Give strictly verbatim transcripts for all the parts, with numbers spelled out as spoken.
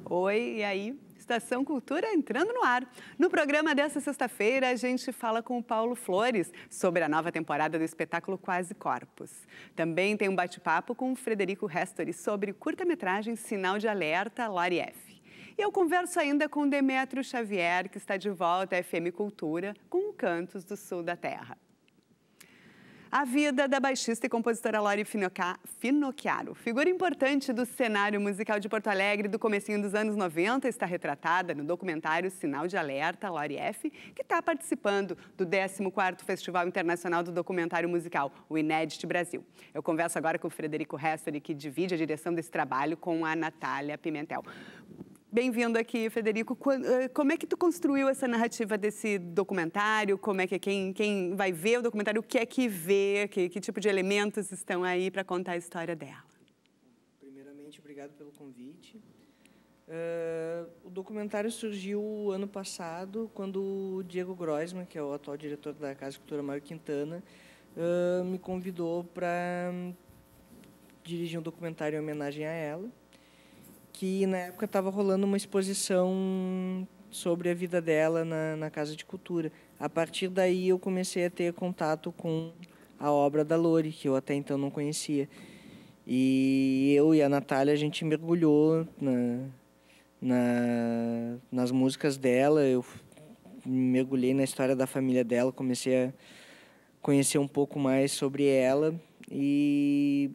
Oi, e aí? Estação Cultura entrando no ar. No programa dessa sexta-feira, a gente fala com o Paulo Flores sobre a nova temporada do espetáculo Quase Corpos. Também tem um bate-papo com o Frederico Restori sobre o curta-metragem Sinal de Alerta, Lori F. E eu converso ainda com Demétrio Xavier, que está de volta à F M Cultura, com Cantos do Sul da Terra. A vida da baixista e compositora Lori Finocchiaro, figura importante do cenário musical de Porto Alegre do comecinho dos anos noventa, está retratada no documentário Sinal de Alerta, Lori F, que está participando do décimo quarto Festival Internacional do Documentário Musical, o Inédit Brasil. Eu converso agora com o Frederico Restori, que divide a direção desse trabalho com a Natália Pimentel. Bem-vindo aqui, Frederico. Como é que tu construiu essa narrativa desse documentário? Como é que quem, quem vai ver o documentário, o que é que vê? Que, que tipo de elementos estão aí para contar a história dela? Primeiramente, obrigado pelo convite. Uh, o documentário surgiu ano passado, quando o Diego Groisman, que é o atual diretor da Casa de Cultura Mário Quintana, uh, me convidou para dirigir um documentário em homenagem a ela, que na época estava rolando uma exposição sobre a vida dela na, na Casa de Cultura. A partir daí eu comecei a ter contato com a obra da Lori, que eu até então não conhecia. E eu e a Natália, a gente mergulhou na, na, nas músicas dela, eu mergulhei na história da família dela, comecei a conhecer um pouco mais sobre ela e...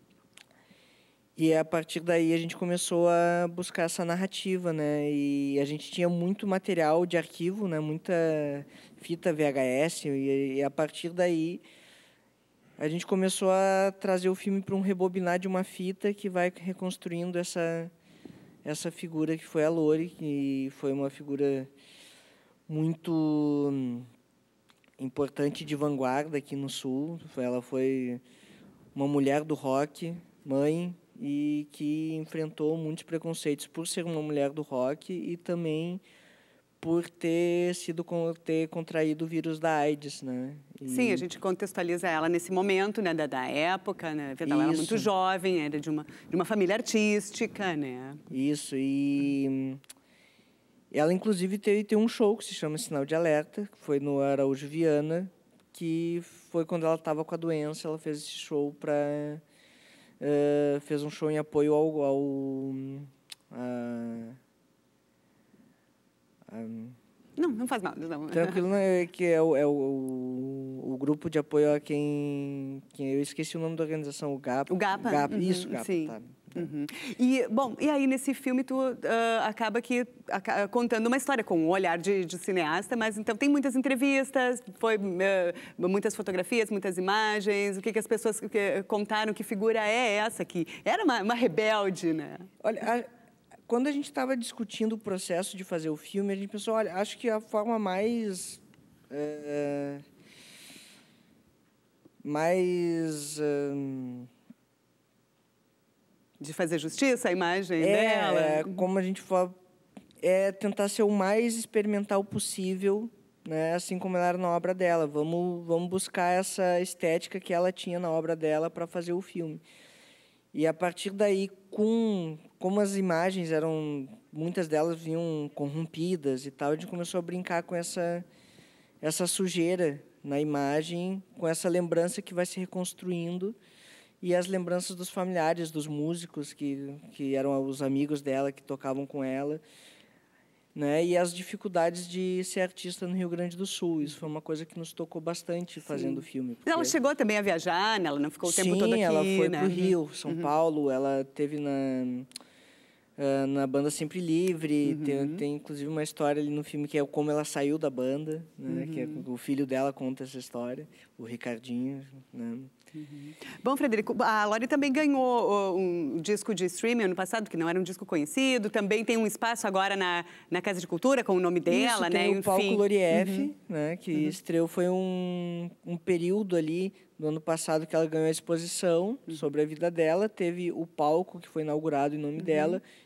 E a partir daí a gente começou a buscar essa narrativa, né? E a gente tinha muito material de arquivo, né? Muita fita V H S. E, e a partir daí a gente começou a trazer o filme para um rebobinar de uma fita que vai reconstruindo essa, essa figura que foi a Lori, que foi uma figura muito importante de vanguarda aqui no Sul. Ela foi uma mulher do rock, mãe, e que enfrentou muitos preconceitos por ser uma mulher do rock e também por ter sido ter contraído o vírus da AIDS, né? E... Sim, a gente contextualiza ela nesse momento, né, da, da época, né? Ela era muito jovem, era de uma de uma família artística, né? Isso, e ela inclusive teve, teve um show que se chama Sinal de Alerta, que foi no Araújo Viana, que foi quando ela estava com a doença, ela fez esse show para Uh, fez um show em apoio ao... ao uh, um, não, não faz mal. Não. Tranquilo, né? Que é, o, é o, o grupo de apoio a quem, quem... Eu esqueci o nome da organização, o GAPA. O GAPA? GAPA. Uhum, isso, GAPA, sim. tá. Uhum. E, bom, e aí nesse filme tu uh, acaba que uh, contando uma história com um olhar de, de cineasta, mas então tem muitas entrevistas, foi uh, muitas fotografias, muitas imagens, o que, que as pessoas que, contaram, que figura é essa que era uma, uma rebelde, né? Olha, a, quando a gente estava discutindo o processo de fazer o filme, a gente pensou, olha, acho que a forma mais... Uh, mais... Uh, de fazer justiça à imagem é, dela. É, como a gente fala, é tentar ser o mais experimental possível, né? Assim como ela era na obra dela. Vamos, vamos buscar essa estética que ela tinha na obra dela para fazer o filme. E a partir daí, com, como as imagens eram, muitas delas vinham corrompidas e tal, a gente começou a brincar com essa, essa sujeira na imagem, com essa lembrança que vai se reconstruindo, e as lembranças dos familiares, dos músicos que, que eram os amigos dela, que tocavam com ela, né? E as dificuldades de ser artista no Rio Grande do Sul. Isso foi uma coisa que nos tocou bastante fazendo o filme. Porque... Ela chegou também a viajar, né? Ela não ficou o tempo Sim, todo aqui, ela foi né? para o Rio, São uhum. Paulo, ela teve na... Uh, na banda Sempre Livre, uhum. tem, tem inclusive uma história ali no filme que é como ela saiu da banda, né? Uhum. Que é, o filho dela conta essa história, o Ricardinho, né? Uhum. Bom, Frederico, a Lori também ganhou um disco de streaming ano passado, que não era um disco conhecido, também tem um espaço agora na, na Casa de Cultura com o nome dela, Isso, né? tem o Palco Lori F, uhum. né? Que uhum. estreou, foi um, um período ali no ano passado que ela ganhou a exposição uhum. sobre a vida dela, teve o palco que foi inaugurado em nome uhum. dela,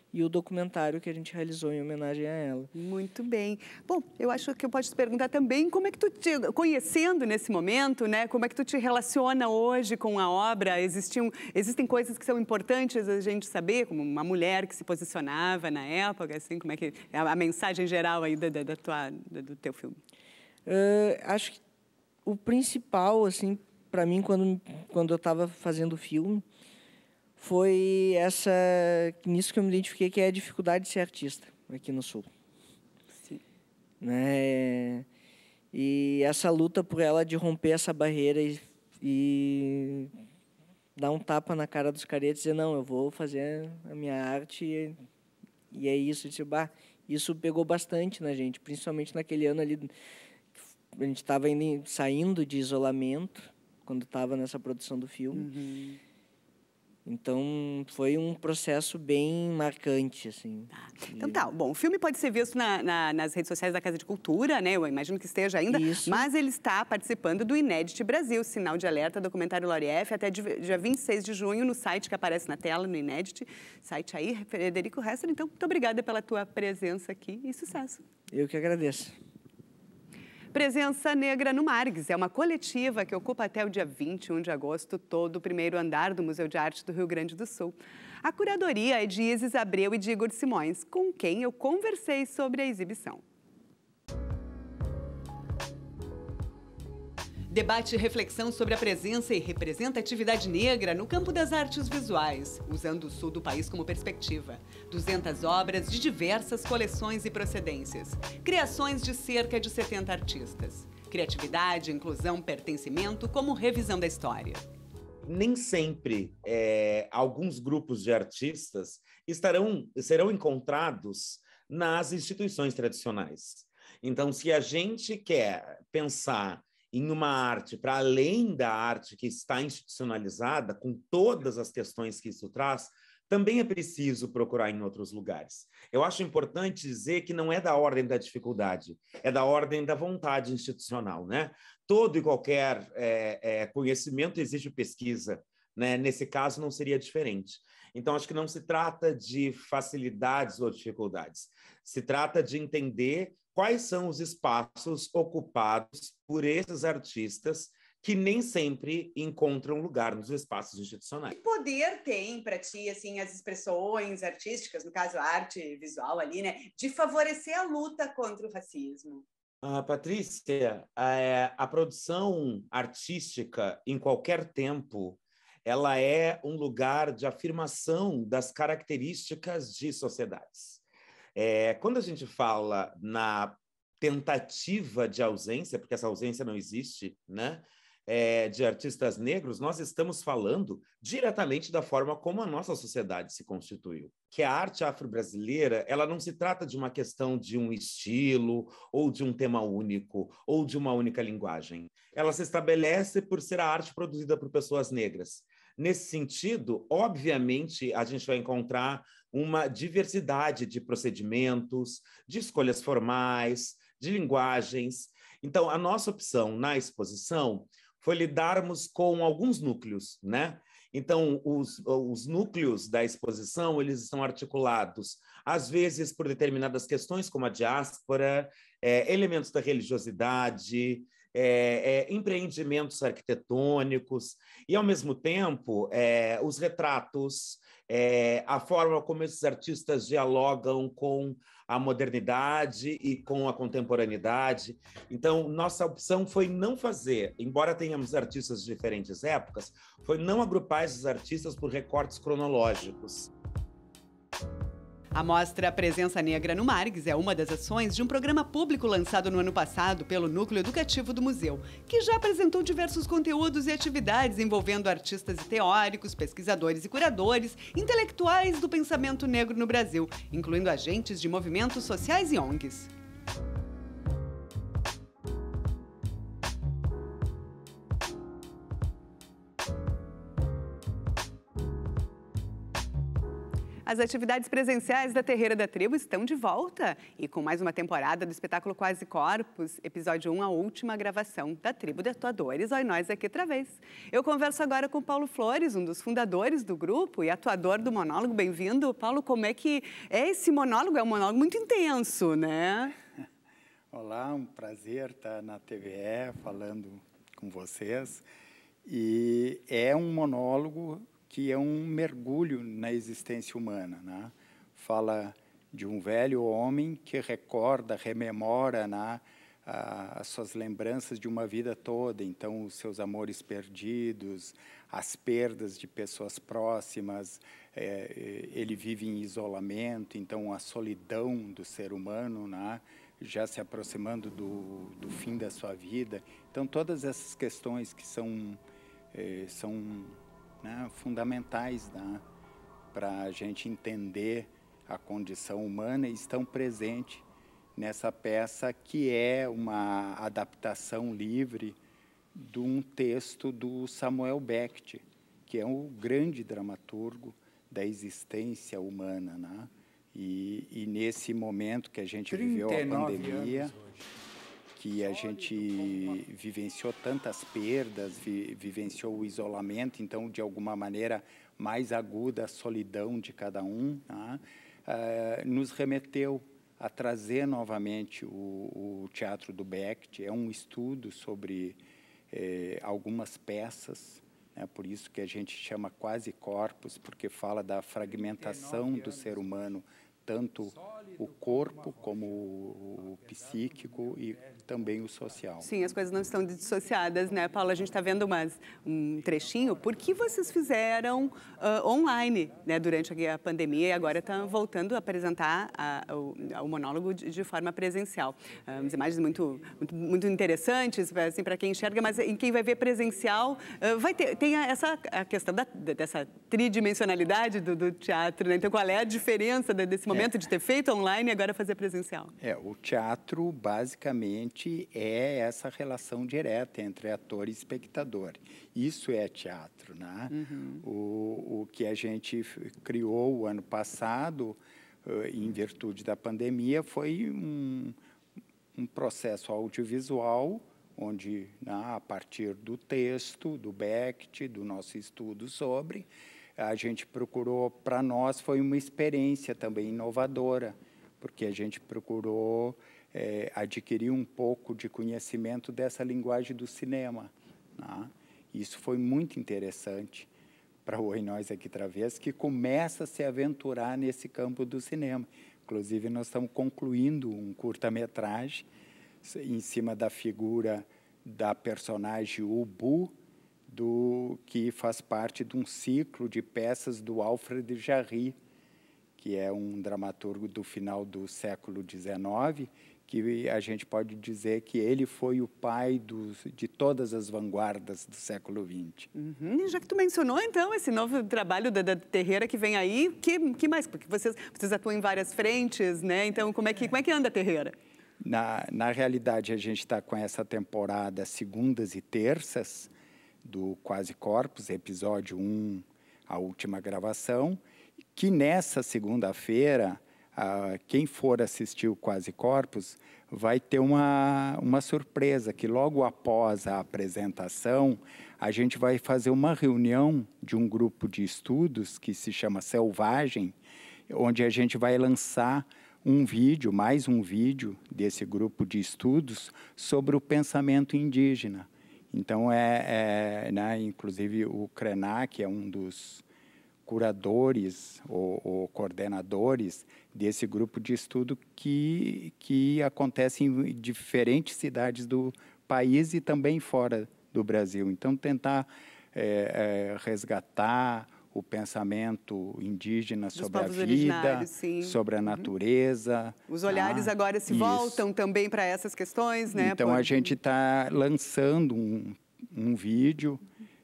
e o documentário que a gente realizou em homenagem a ela. Muito bem. Bom, eu acho que eu posso te perguntar também como é que tu, te conhecendo nesse momento, né, como é que tu te relaciona hoje com a obra? Existiam, existem coisas que são importantes a gente saber, como uma mulher que se posicionava na época, assim, como é que a, a mensagem geral aí da, da tua, do teu filme? Uh, acho que o principal, assim, para mim, quando, quando eu estava fazendo o filme, foi essa, nisso que eu me identifiquei, que é a dificuldade de ser artista aqui no Sul. Sim. Né? E essa luta por ela de romper essa barreira e, e dar um tapa na cara dos caras e dizer, não, eu vou fazer a minha arte e, e é isso. E disse, bah, isso pegou bastante na gente, principalmente naquele ano ali, a gente estava saindo de isolamento, quando estava nessa produção do filme. Uhum. Então, foi um processo bem marcante, assim. Ah, então tá, bom, o filme pode ser visto na, na, nas redes sociais da Casa de Cultura, né? Eu imagino que esteja ainda. Isso. Mas ele está participando do Inédit Brasil, Sinal de Alerta, documentário Lore F, até dia vinte e seis de junho, no site que aparece na tela, no Inédit. Site aí, Frederico Hessler. Então, muito obrigada pela tua presença aqui e sucesso. Eu que agradeço. Presença Negra no Margs é uma coletiva que ocupa até o dia vinte e um de agosto todo o primeiro andar do Museu de Arte do Rio Grande do Sul. A curadoria é de Isis Abreu e de Igor Simões, com quem eu conversei sobre a exibição. Debate e reflexão sobre a presença e representatividade negra no campo das artes visuais, usando o sul do país como perspectiva. duzentas obras de diversas coleções e procedências. Criações de cerca de setenta artistas. Criatividade, inclusão, pertencimento como revisão da história. Nem sempre é, alguns grupos de artistas estarão, serão encontrados nas instituições tradicionais. Então, se a gente quer pensar em uma arte para além da arte que está institucionalizada, com todas as questões que isso traz, também é preciso procurar em outros lugares. Eu acho importante dizer que não é da ordem da dificuldade, é da ordem da vontade institucional, né? Todo e qualquer é, é, conhecimento exige pesquisa, né? Nesse caso não seria diferente. Então, acho que não se trata de facilidades ou dificuldades, se trata de entender quais são os espaços ocupados por esses artistas que nem sempre encontram lugar nos espaços institucionais. Que poder tem para ti, assim, as expressões artísticas, no caso a arte visual ali, né, de favorecer a luta contra o racismo? Ah, Patrícia, a, a produção artística em qualquer tempo, ela é um lugar de afirmação das características de sociedades. É, quando a gente fala na tentativa de ausência, porque essa ausência não existe, né, é, de artistas negros, nós estamos falando diretamente da forma como a nossa sociedade se constituiu. Que a arte afro-brasileira, ela não se trata de uma questão de um estilo, ou de um tema único, ou de uma única linguagem. Ela se estabelece por ser a arte produzida por pessoas negras. Nesse sentido, obviamente, a gente vai encontrar uma diversidade de procedimentos, de escolhas formais, de linguagens. Então, a nossa opção na exposição foi lidarmos com alguns núcleos, né? Então, os, os núcleos da exposição, eles estão articulados, às vezes, por determinadas questões, como a diáspora, é, elementos da religiosidade, É, é, empreendimentos arquitetônicos e, ao mesmo tempo, é, os retratos, é, a forma como esses artistas dialogam com a modernidade e com a contemporaneidade. Então, nossa opção foi não fazer, embora tenhamos artistas de diferentes épocas, foi não agrupar esses artistas por recortes cronológicos. A mostra Presença Negra no Margs é uma das ações de um programa público lançado no ano passado pelo Núcleo Educativo do Museu, que já apresentou diversos conteúdos e atividades envolvendo artistas e teóricos, pesquisadores e curadores, intelectuais do pensamento negro no Brasil, incluindo agentes de movimentos sociais e O N Gs. As atividades presenciais da Terreira da Tribo estão de volta e com mais uma temporada do espetáculo Quase Corpos, episódio um, a última gravação da Tribo de Atuadores. Olha nós aqui outra vez. Eu converso agora com o Paulo Flores, um dos fundadores do grupo e atuador do monólogo. Bem-vindo. Paulo, como é que é esse monólogo? É um monólogo muito intenso, né? Olá, um prazer estar na T V E falando com vocês. E é um monólogo que é um mergulho na existência humana, né? Fala de um velho homem que recorda, rememora, né, as suas lembranças de uma vida toda, então os seus amores perdidos, as perdas de pessoas próximas, é, ele vive em isolamento, então a solidão do ser humano, né, já se aproximando do, do fim da sua vida. Então todas essas questões que são, é, são né, fundamentais, né, para a gente entender a condição humana estão presentes nessa peça, que é uma adaptação livre de um texto do Samuel Beckett, que é um grande dramaturgo da existência humana, né? E, e nesse momento que a gente viveu a pandemia, que a gente vivenciou tantas perdas, vi, vivenciou o isolamento, então, de alguma maneira, mais aguda a solidão de cada um, né? uh, nos remeteu a trazer novamente o, o teatro do Beckett. É um estudo sobre eh, algumas peças, né? Por isso que a gente chama Quase Corpos, porque fala da fragmentação do ser humano, tanto o corpo como o psíquico e também o social. Sim, as coisas não estão dissociadas, né, Paulo? A gente está vendo umas, um trechinho. Por que vocês fizeram uh, online, né, durante a pandemia e agora estão voltando a apresentar a, o, o monólogo de, de forma presencial? Uh, umas imagens muito, muito, muito interessantes, assim, para quem enxerga, mas em quem vai ver presencial, uh, vai ter, tem essa a questão da, dessa tridimensionalidade do, do teatro, né? Então, qual é a diferença desse momento é. de ter feito online e agora fazer presencial? É, o teatro, basicamente, é essa relação direta entre ator e espectador. Isso é teatro, né? Uhum. O, o que a gente criou o ano passado, em virtude da pandemia, foi um, um processo audiovisual, onde, né, a partir do texto, do Beckett, do nosso estudo sobre, a gente procurou, para nós, foi uma experiência também inovadora, porque a gente procurou é, adquirir um pouco de conhecimento dessa linguagem do cinema, né? Isso foi muito interessante para o Oi Nós aqui outra vez, que começa a se aventurar nesse campo do cinema. Inclusive, nós estamos concluindo um curta-metragem em cima da figura da personagem Ubu, do, que faz parte de um ciclo de peças do Alfred Jarry, que é um dramaturgo do final do século dezenove, que a gente pode dizer que ele foi o pai dos, de todas as vanguardas do século vinte. Uhum. E já que tu mencionou, então, esse novo trabalho da, da Terreira que vem aí, que, que mais? Porque vocês, vocês atuam em várias frentes, né? Então, como é que, como é que anda a Terreira? Na, na realidade, a gente está com essa temporada segundas e terças do Quase Corpos, episódio um, a última gravação, que nessa segunda-feira, ah, quem for assistir o Quase Corpos vai ter uma, uma surpresa, que logo após a apresentação, a gente vai fazer uma reunião de um grupo de estudos que se chama Selvagem, onde a gente vai lançar um vídeo, mais um vídeo desse grupo de estudos sobre o pensamento indígena. Então, é, é né, inclusive o Krenak é um dos curadores ou, ou coordenadores desse grupo de estudo que, que acontece em diferentes cidades do país e também fora do Brasil. Então, tentar é, é, resgatar o pensamento indígena sobre a vida, sobre a natureza. Uhum. Os olhares ah, agora se isso. voltam também para essas questões, né? Então, Por... a gente está lançando um, um vídeo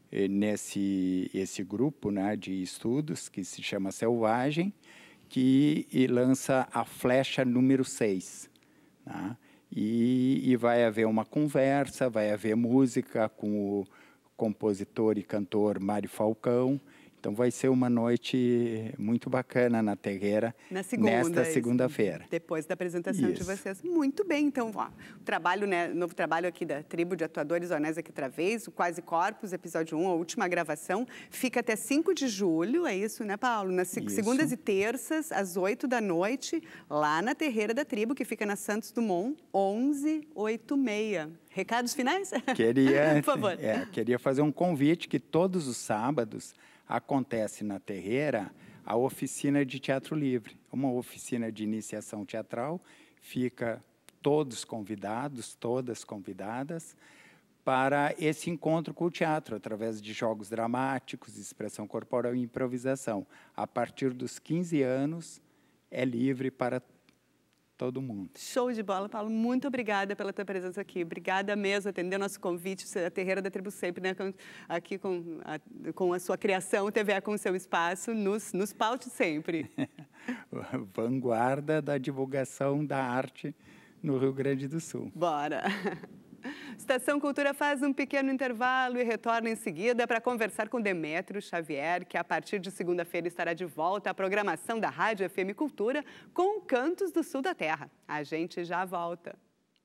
nesse esse grupo, né, de estudos que se chama Selvagem, que e lança a flecha número seis. Né? E, e vai haver uma conversa, vai haver música com o compositor e cantor Mário Falcão. Então, vai ser uma noite muito bacana na Terreira, na segunda, nesta segunda-feira. Depois da apresentação isso. de vocês. Muito bem, então, ó, o trabalho, né, novo trabalho aqui da Tribo de Atuadores Onéis aqui outra vez, o Quase Corpos, episódio um, a última gravação, fica até cinco de julho, é isso, né, Paulo? Nas segundas e terças, às oito da noite, lá na Terreira da Tribo, que fica na Santos Dumont, onze oitenta e seis. Recados finais? Queria, Por favor. É, queria fazer um convite que todos os sábados acontece na Terreira a oficina de teatro livre, uma oficina de iniciação teatral, fica todos convidados, todas convidadas, para esse encontro com o teatro, através de jogos dramáticos, expressão corporal e improvisação. A partir dos quinze anos, é livre para todo mundo. Show de bola, Paulo. Muito obrigada pela tua presença aqui. Obrigada mesmo, atender o nosso convite. A Terreira da Tribo sempre, né? Aqui com a, com a sua criação, T V A com o seu espaço, nos, nos paute sempre. Vanguarda da divulgação da arte no Rio Grande do Sul. Bora! Estação Cultura faz um pequeno intervalo e retorna em seguida para conversar com Demétrio Xavier, que a partir de segunda-feira estará de volta à programação da Rádio F M Cultura com Cantos do Sul da Terra. A gente já volta.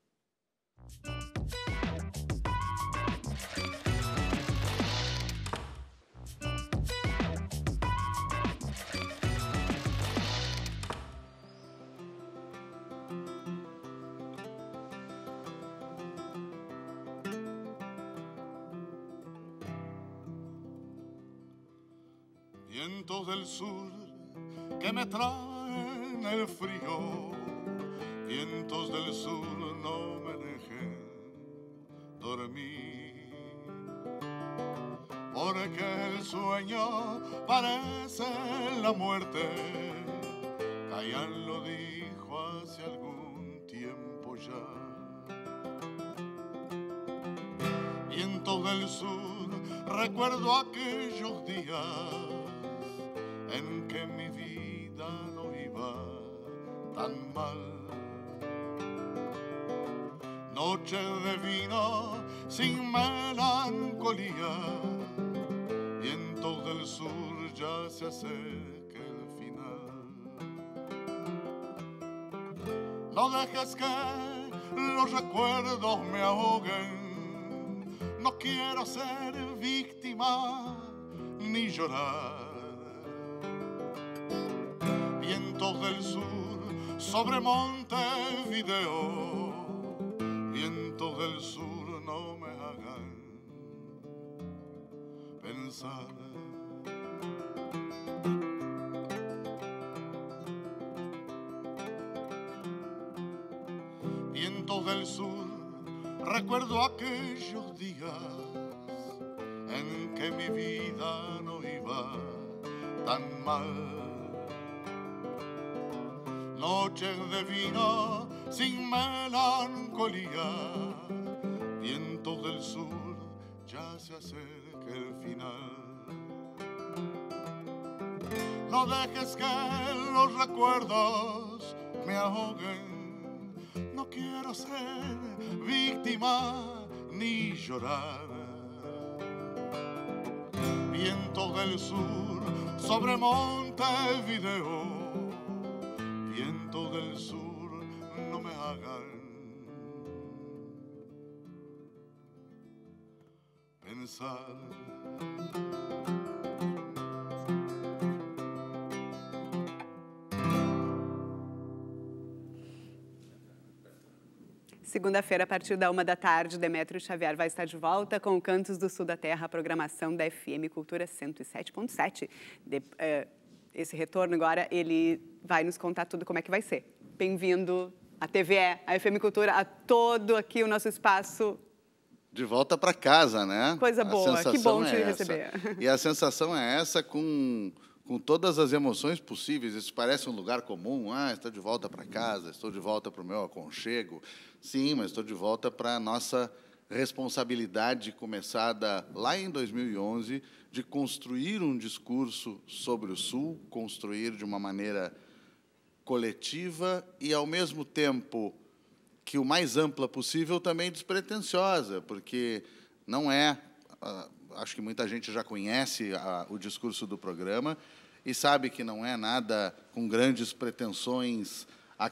Vientos del sur que me traen el frío, vientos del sur no me dejen dormir, porque el sueño parece la muerte, Chayanne lo dijo hace algún tiempo ya. Vientos del sur, recuerdo aquellos días en que mi vida no iba tan mal. Noches de vino sin melancolía, vientos del sur, ya se acerca el final. No dejes que los recuerdos me ahoguen, no quiero ser víctima ni llorar. Vientos del sur sobre Montevideo, vientos del sur no me hagan pensar. Vientos del sur, recuerdo aquellos días en que mi vida no iba tan mal. Noches de vino sin melancolía, vientos del sur, ya se acerca el final. No dejes que los recuerdos me ahoguen, no quiero ser víctima ni llorar. Vientos del sur sobre Montevideo, vientos del sur no me hagan pensar. Segunda-feira, a partir da uma da tarde, Demétrio Xavier vai estar de volta com o Cantos do Sul da Terra, a programação da F M Cultura cento e sete ponto sete. De, uh, esse retorno agora, ele vai nos contar tudo como é que vai ser. Bem-vindo à T V E, à F M Cultura, a todo aqui o nosso espaço. De volta para casa, né? Coisa boa, que bom te receber. E a sensação é essa com, com todas as emoções possíveis. Isso parece um lugar comum. Ah, estou de volta para casa, estou de volta para o meu aconchego. Sim, mas estou de volta para a nossa responsabilidade começada lá em dois mil e onze de construir um discurso sobre o Sul, construir de uma maneira coletiva e, ao mesmo tempo, que o mais ampla possível, também despretensiosa, porque não é, acho que muita gente já conhece a, o discurso do programa e sabe que não é nada com grandes pretensões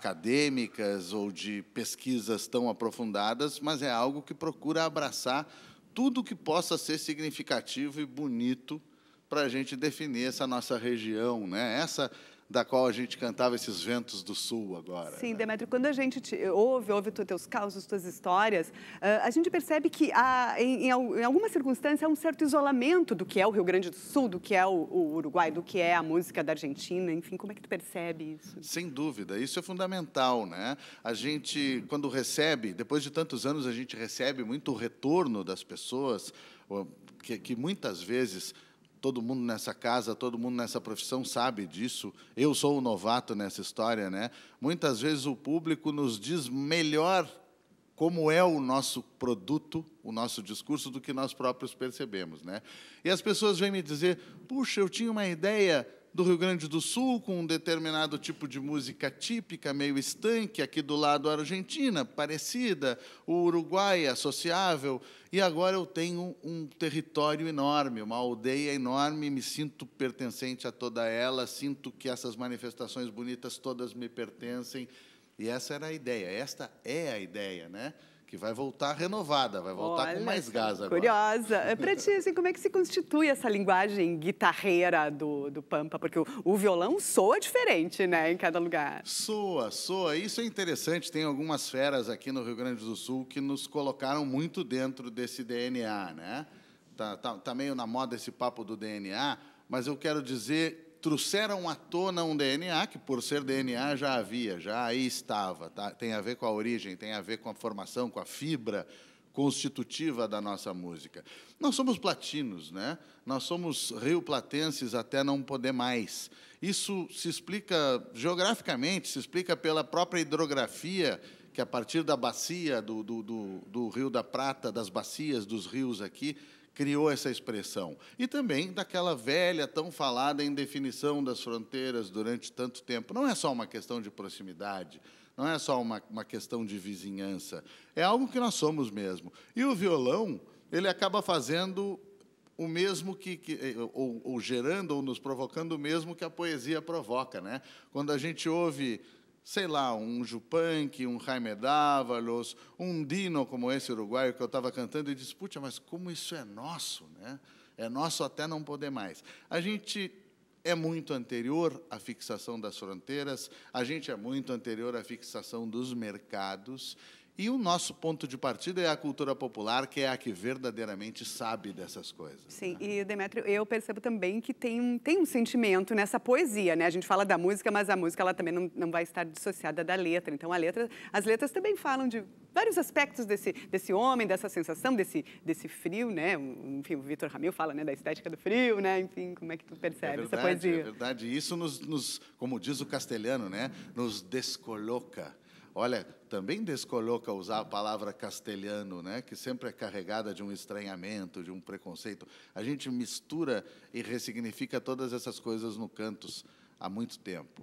acadêmicas ou de pesquisas tão aprofundadas, mas é algo que procura abraçar tudo que possa ser significativo e bonito para a gente definir essa nossa região, né? Essa da qual a gente cantava esses ventos do sul agora. Sim, né? Demétrio, quando a gente te ouve, ouve os teus causos, tuas histórias, uh, a gente percebe que há, em, em, em alguma circunstância há um certo isolamento do que é o Rio Grande do Sul, do que é o, o Uruguai, do que é a música da Argentina, enfim, como é que tu percebe isso? Sem dúvida, isso é fundamental, né? A gente, quando recebe, depois de tantos anos, a gente recebe muito retorno das pessoas, que, que muitas vezes todo mundo nessa casa, todo mundo nessa profissão sabe disso. Eu sou o novato nessa história, né? Muitas vezes o público nos diz melhor como é o nosso produto, o nosso discurso, do que nós próprios percebemos, né? E as pessoas vêm me dizer, puxa, eu tinha uma ideia do Rio Grande do Sul, com um determinado tipo de música típica, meio estanque, aqui do lado a Argentina, parecida, o Uruguai, associável, e agora eu tenho um território enorme, uma aldeia enorme, me sinto pertencente a toda ela, sinto que essas manifestações bonitas todas me pertencem, e essa era a ideia, esta é a ideia, né? Que vai voltar renovada, vai voltar Olha, com mais gás agora. Curiosa. Para ti, assim, como é que se constitui essa linguagem guitarreira do, do Pampa? Porque o, o violão soa diferente, né, em cada lugar. Soa, soa. Isso é interessante. Tem algumas feras aqui no Rio Grande do Sul que nos colocaram muito dentro desse D N A, né? Tá, tá, tá meio na moda esse papo do D N A, mas eu quero dizer, trouxeram à tona um D N A que, por ser D N A, já havia, já aí estava. Tá? Tem a ver com a origem, tem a ver com a formação, com a fibra constitutiva da nossa música. Nós somos platinos, né? Nós somos rio-platenses até não poder mais. Isso se explica geograficamente, se explica pela própria hidrografia, que a partir da bacia do, do, do, do Rio da Prata, das bacias dos rios aqui, criou essa expressão. E também daquela velha, tão falada indefinição das fronteiras durante tanto tempo. Não é só uma questão de proximidade, não é só uma, uma questão de vizinhança, é algo que nós somos mesmo. E o violão, ele acaba fazendo o mesmo que, que ou, ou gerando, ou nos provocando o mesmo que a poesia provoca, né? Quando a gente ouve, sei lá, um Yupanqui, um Jaime Dávalos, um Dino como esse uruguaio que eu estava cantando, e diz, puxa, mas como isso é nosso, né? É nosso até não poder mais. A gente é muito anterior à fixação das fronteiras, a gente é muito anterior à fixação dos mercados, e o nosso ponto de partida é a cultura popular, que é a que verdadeiramente sabe dessas coisas. Sim, né? e, Demétrio, eu percebo também que tem um, tem um sentimento nessa poesia, né? A gente fala da música, mas a música ela também não, não vai estar dissociada da letra. Então, a letra, as letras também falam de vários aspectos desse, desse homem, dessa sensação, desse, desse frio, né? Enfim, o Vitor Ramil fala, né, da estética do frio, né? Enfim, como é que tu percebe é verdade, essa poesia? É verdade, isso nos, nos, como diz o castelhano, né? Nos descoloca. Olha, também descoloca usar a palavra castelhano, né, que sempre é carregada de um estranhamento, de um preconceito. A gente mistura e ressignifica todas essas coisas no Cantos há muito tempo.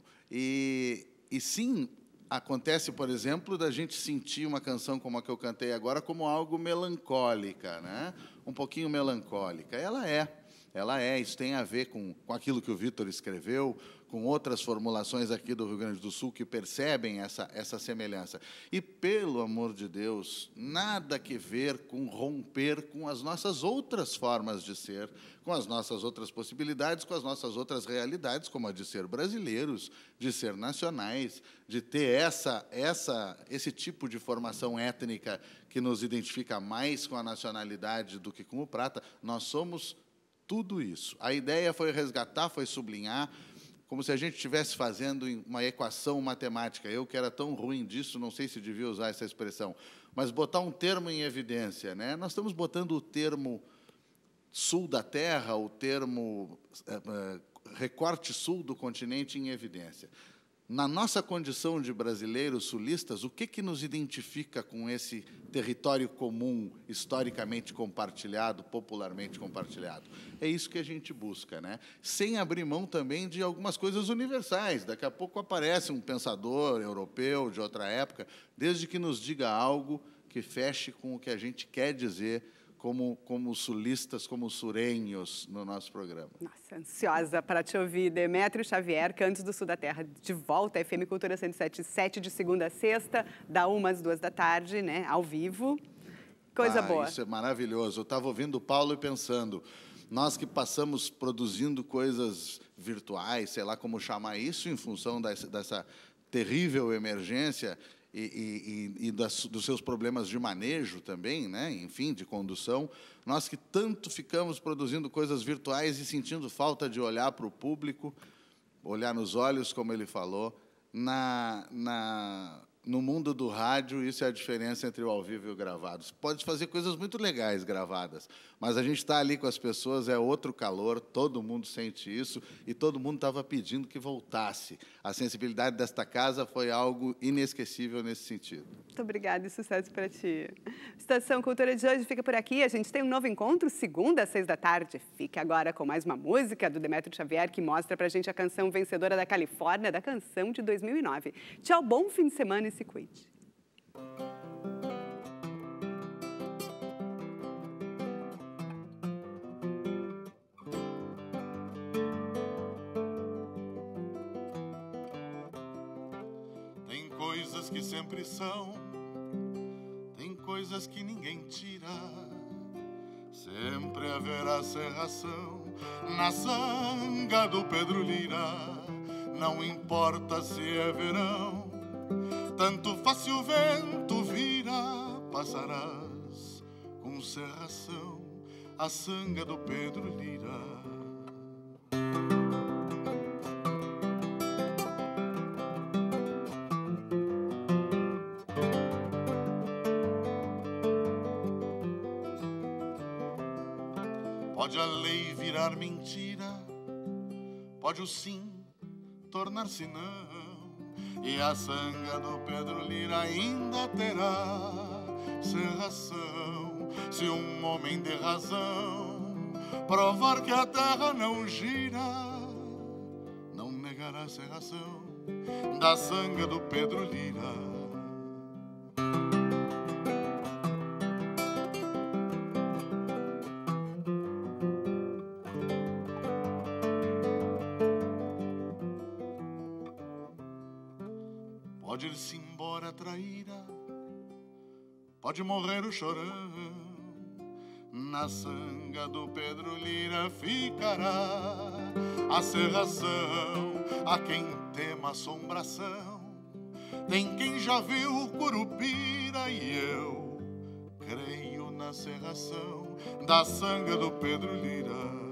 E, e sim, acontece, por exemplo, da gente sentir uma canção como a que eu cantei agora como algo melancólica, né? Um pouquinho melancólica. Ela é. Ela é, isso tem a ver com, com aquilo que o Vitor escreveu, com outras formulações aqui do Rio Grande do Sul que percebem essa, essa semelhança. E, pelo amor de Deus, nada que ver com romper com as nossas outras formas de ser, com as nossas outras possibilidades, com as nossas outras realidades, como a de ser brasileiros, de ser nacionais, de ter essa, essa, esse tipo de formação étnica que nos identifica mais com a nacionalidade do que com o prata. Nós somos tudo isso. A ideia foi resgatar, foi sublinhar, como se a gente estivesse fazendo uma equação matemática. Eu, que era tão ruim disso, não sei se devia usar essa expressão, mas botar um termo em evidência, né? Nós estamos botando o termo sul da Terra, o termo uh, recorte sul do continente em evidência. Na nossa condição de brasileiros sulistas, o que, que nos identifica com esse território comum, historicamente compartilhado, popularmente compartilhado? É isso que a gente busca, né? Sem abrir mão também de algumas coisas universais. Daqui a pouco aparece um pensador europeu de outra época, desde que nos diga algo que feche com o que a gente quer dizer como, como sulistas, como surenhos no nosso programa. Nossa, ansiosa para te ouvir. Demétrio Xavier, Cantos do Sul da Terra, de volta, F M Cultura cento e sete vírgula sete, de segunda a sexta, da uma às duas da tarde, né, ao vivo. Coisa ah, boa. Isso é maravilhoso. Eu estava ouvindo o Paulo e pensando, nós que passamos produzindo coisas virtuais, sei lá como chamar isso, em função dessa, dessa terrível emergência e, e, e das, dos seus problemas de manejo também, né? Enfim, de condução, nós que tanto ficamos produzindo coisas virtuais e sentindo falta de olhar para o público, olhar nos olhos, como ele falou, na... na no mundo do rádio, isso é a diferença entre o ao vivo e o gravado. Você pode fazer coisas muito legais gravadas, mas a gente está ali com as pessoas, é outro calor, todo mundo sente isso, e todo mundo estava pedindo que voltasse. A sensibilidade desta casa foi algo inesquecível nesse sentido. Muito obrigada e sucesso para ti. Estação Cultura de hoje fica por aqui. A gente tem um novo encontro, segunda às seis da tarde. Fique agora com mais uma música do Demétrio Xavier, que mostra para a gente a canção vencedora da Califórnia, da canção de dois mil e nove. Tchau, bom fim de semana e se cuide. Tem coisas que sempre são, tem coisas que ninguém tira. Sempre haverá serração na sanga do Pedro Lira. Não importa se é verão, tanto faz se o vento vira, passarás com serração a sanga do Pedro Lira. Pode a lei virar mentira, pode o sim tornar-se não, e a sanga do Pedro Lira ainda terá serração. Se um homem de razão provar que a terra não gira, não negará serração da sanga do Pedro Lira. Pode ir-se embora a traíra, pode morrer o chorão, na sanga do Pedro Lira ficará a serração. A quem tema assombração, tem quem já viu Curupira, e eu creio na serração da sanga do Pedro Lira.